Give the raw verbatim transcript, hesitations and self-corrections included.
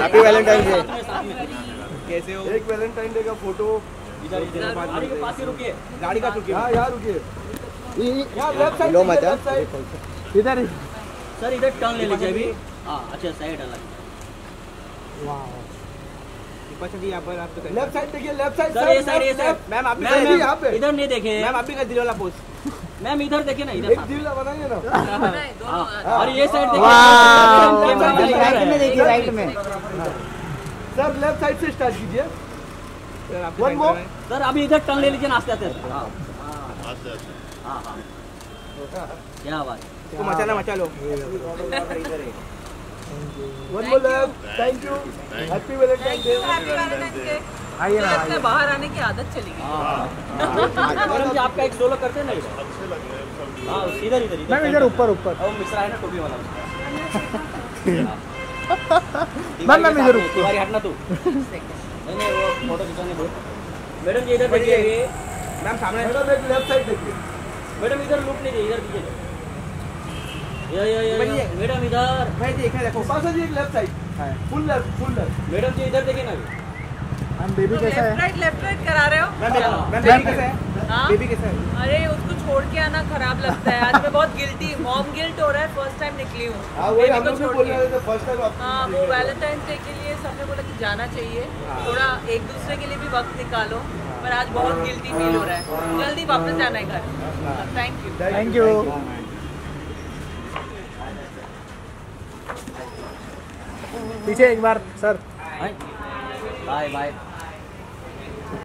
Happy Valentine day. कैसे हो? एक वैलेंटाइन डे का फोटो इधर इधर गाड़ी के पास ही रुकिए, गाड़ी का रुकिए। हाँ यार रुकिए, लो मत इधर सर इधर टर्न ले लीजिए अभी। हाँ अच्छा साइड अलग। यहाँ पर आपको लेफ्ट साइड देखिए, लेफ्ट साइड सर ये साइड ये साइड। मैम आप भी यहाँ पे इधर नहीं देखे। मैम आप भी का दिल वाला पोज। मैम इधर देखे ना, इधर एक दिल बनाइए ना। और ये साइड देखिए, राइट में देखिए, राइट में सर लेफ्ट साइड से स्टार्ट कीजिए। वन मोर सर अभी इधर टर्न ले लीजिए ना आस्ते आस्ते। हाँ हाँ हाँ क्या बात, इसको मचाना मचा लो। One more left, thank you, happy Valentine day. आइए ना, बाहर आने की आदत चली गई। मैडम जी आपका एक सोलो करते ना इधर। हाँ इधर इधर मैम इधर ऊपर ऊपर। वो मिश्रा है ना टोपी वाला। मैम मैम इधर तिवारी हटना तू। नहीं नहीं वो फोटो खिंचाने दो। मैडम जी इधर देखिए, मैम सामने। मैडम एक लेफ्ट साइड देखिए। मैडम इधर लुक लीजिए, इधर दीजिए। ये ये ये मैडम इधर भाई देखिए, देखो पास जी एक left side, full left, full left. Madam ji इधर देखिए ना। मैम बेबी कैसा है? लेफ्ट राइट लेफ्ट राइट करा रहे हो? मैम मैम बेबी कैसा है? हाँ? बेबी कैसा है? अरे उसको छोड़ के आना खराब लगता है। आज मैं बहुत गिल्टी, मॉम गिल्ट हो रहा है। फर्स्ट टाइम निकली हूँ हाँ वही हम लोग भी बोल रहे थे फर्स्ट टाइम आप। हाँ वो वैलेंटाइन डे के लिए सबने बोला कि जाना चाहिए, थोड़ा एक दूसरे के लिए भी वक्त निकालो, पर आज बहुत गिल्टी फील हो रहा है। जल्दी वापस जाना है घर। Thank you thank you. पीछे एक बार सर। Bye bye.